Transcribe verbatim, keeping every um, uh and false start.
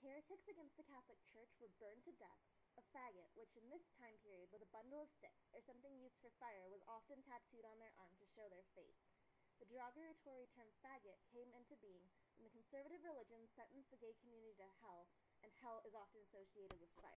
heretics against the Catholic Church were burned to death, a faggot, which in this time period was a bundle of sticks or something used for fire, was often tattooed on their arm to show their faith. The derogatory term faggot came into being when the conservative religion sentenced the gay community to hell, and hell is often associated with fire.